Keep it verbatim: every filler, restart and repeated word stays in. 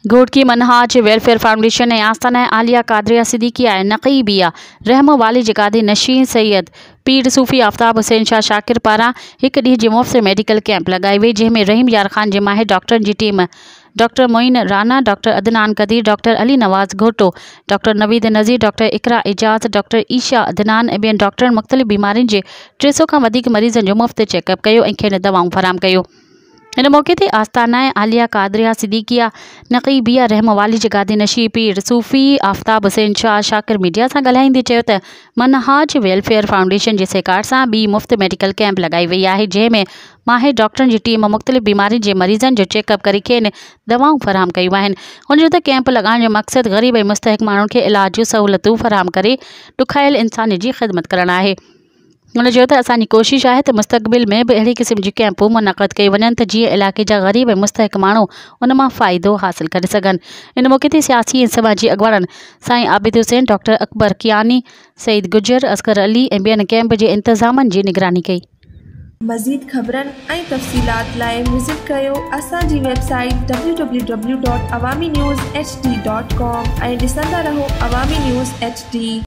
Ghotki मनहाज welfare foundation ऐं आस्थाना आलिया कादरिया सिद्दीक़िया ऐं नक़ीबिया रहम वाली जगादी नशीन सैयद पीर सूफ़ी आफ्ताब हुसैन शाह शाकिर पारां हिकु ॾींहं जी मुफ़्त मेडिकल कैंप लगाई वई, जंहिंमें रहीम यार ख़ान जे माहिर डॉक्टरनि जी team doctor Moin Rana, doctor Adnan Qadeer, doctor Ali Nawaz Ghoto, doctor Naveed Nazeer, doctor Iqra Ejaz, doctor Esha Adnan ऐं ॿियनि डॉक्टरनि मुख़्तलिफ़ बीमारियुनि जे टे सौ खां वधीक मरीज़नि जो मुफ़्त चेकअप कयो ऐं खेनि दवाऊं फराहम कयो। इन मौके ते आस्थाना आलिया कादरिया सिद्दीक़िया नक़ीबिया रहम वाली जगादी नशी पीर सूफ़ी आफ्ताब हुसैन शाह शाकिर मीडिया सां ॻाल्हाईंदे चयो त मनहाज वेलफेयर फाउंडेशन जे सहकार सां ॿी मुफ़्त मेडिकल कैंप लगाई वई आहे, जंहिंमें माहिर डॉक्टरनि जी टीम मुख़्तलिफ़ बीमारियुनि जे मरीज़नि जो चेकअप करे खेनि दवाऊं फराहम कयूं आहिनि। हुनजो त कैंप लॻाइण जो मक़सदु ग़रीब ऐं मुस्तहिक़ माण्हुनि खे इलाज जूं सहूलियतूं फराहम करे ॾुखायल इंसानी जी ख़िदमत करणु आहे। उन्होंने चयो त असांजी कोशिश है तो मुस्तक़बिल में भी अड़ी किस्म की कैंपूं मुनक़द कई वञनि त जीअं इलाइक़े जा ग़रीब ऐं मुस्तहिक़ माण्हू उन मां फ़ाइदो हासिल करे सघनि। इन मौके ते सियासी ऐं समाजी अॻवाननि साईं आबिद हुसैन, डॉक्टर अकबर कियानी, सईद गुजर, असगर अली ऐं ॿियनि कैंप जे इंतज़ामनि जी निगरानी कई। मज़ीद ख़बरनि ऐं तफ़सीलात लाइ विज़िट कयो असांजी website W W W dot Awami news H D dot com ऐं ॾिसंदा रहो अवामी न्यूज़ एच डी।